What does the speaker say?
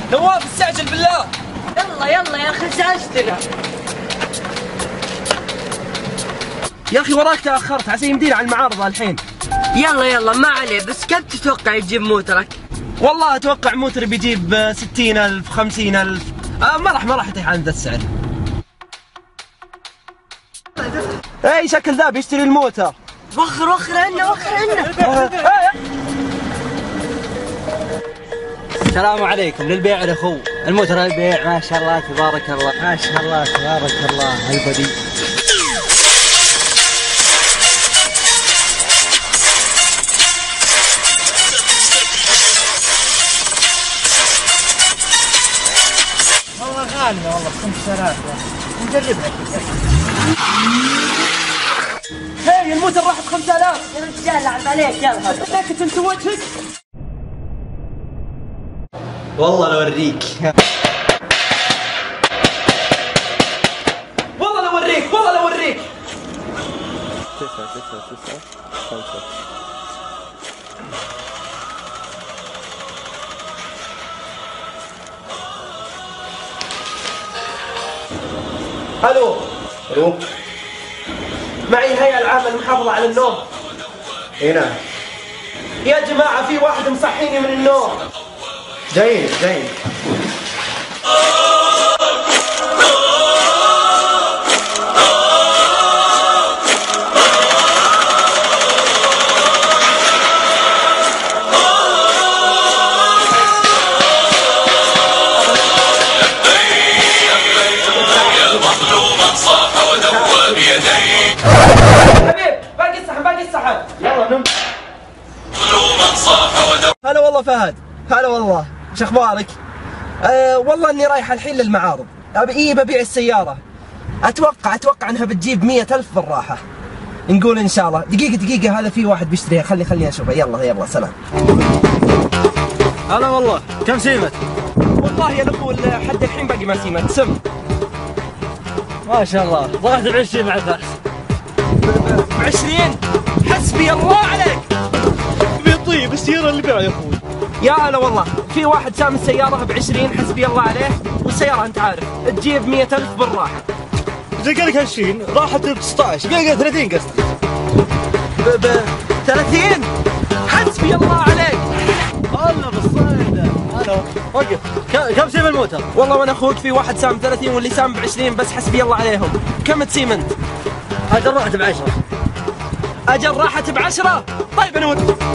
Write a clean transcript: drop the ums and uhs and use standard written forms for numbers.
نواف استعجل بالله. يلا يلا يا اخي زعجتنا. يا اخي وراك تاخرت، عسى يمدينا على المعارضه الحين. يلا يلا ما عليه، بس كم تتوقع يجيب موترك؟ والله اتوقع موتر بيجيب 60,000 50,000. ما راح يطيح عن ذا السعر. اي شكل ذا بيشتري الموتر. وخر عنا. السلام عليكم، للبيع الاخو، الموتر للبيع. ما شاء الله تبارك الله، ما شاء الله تبارك الله. البدي والله غالية والله ب5000 نجربها. هي الموتر راح ب5000 يا رجال لعب عليك يلا. ساكت انت وجهك. والله لو اوريك. والله لو اوريك. 9 5. الو معي الهيئة العامة للمحافظة على النوم. هنا يا جماعة في واحد مصحيني من النوم. جايين. حبيب باقي الصحن. يلا نم. هلا والله فهد. هلا والله، شو اخبارك؟ والله اني رايح الحين للمعارض. ببيع السيارة. اتوقع انها بتجيب 100,000 بالراحة. نقول ان شاء الله. دقيقة هذا في واحد بيشتريها، خليني اشوفه. يلا سلام. هلا والله، كم سيمت؟ والله يا الاخو لحد الحين باقي ما سيمت. سم. ما شاء الله، ضغط ب20 مع الفحص. ب20؟ حسبي الله عليك. طيب السيارة اللي بيعها يا اخوي. يا هلا والله، في واحد سام السيارة ب20 حسبي الله عليه، والسيارة انت عارف تجيب 100,000 بالراحة. إذا قال لك 20 راحت ب16، قال 30 قصدي. ب 30؟ حسبي الله عليك. الله بالصيدة. هلا وقف. كم سيم الموتر؟ والله وانا اخوك في واحد سام 30 واللي سام ب20، بس حسبي الله عليهم. كم تسيم انت؟ أجل راحت ب10. اجل راحت ب10؟ طيب انا ودي.